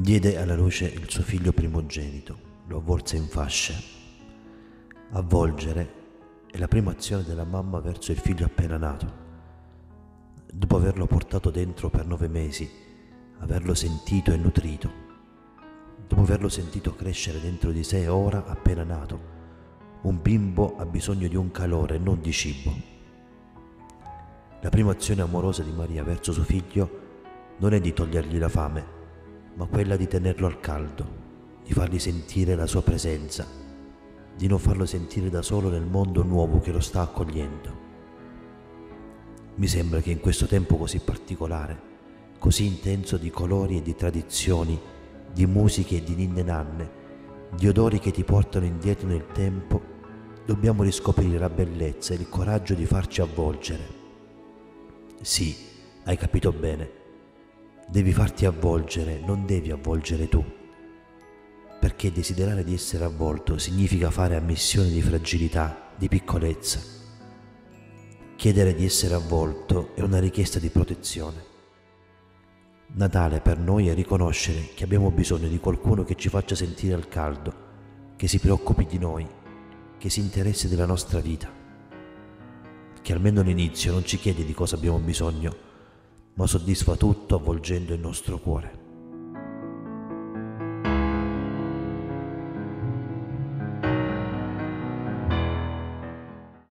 Diede alla luce il suo figlio primogenito, lo avvolse in fasce. Avvolgere è la prima azione della mamma verso il figlio appena nato. Dopo averlo portato dentro per 9 mesi, averlo sentito e nutrito, dopo averlo sentito crescere dentro di sé ora appena nato, un bimbo ha bisogno di un calore, non di cibo. La prima azione amorosa di Maria verso suo figlio non è di togliergli la fame, ma quella di tenerlo al caldo, di fargli sentire la sua presenza, di non farlo sentire da solo nel mondo nuovo che lo sta accogliendo. Mi sembra che in questo tempo così particolare, così intenso di colori e di tradizioni, di musiche e di ninne nanne, di odori che ti portano indietro nel tempo, dobbiamo riscoprire la bellezza e il coraggio di farci avvolgere. Sì, hai capito bene. Devi farti avvolgere, non devi avvolgere tu, perché desiderare di essere avvolto significa fare ammissione di fragilità, di piccolezza. Chiedere di essere avvolto è una richiesta di protezione. Natale per noi è riconoscere che abbiamo bisogno di qualcuno che ci faccia sentire al caldo, che si preoccupi di noi, che si interessi della nostra vita, che almeno all'inizio non ci chiede di cosa abbiamo bisogno, ma soddisfa tutto avvolgendo il nostro cuore.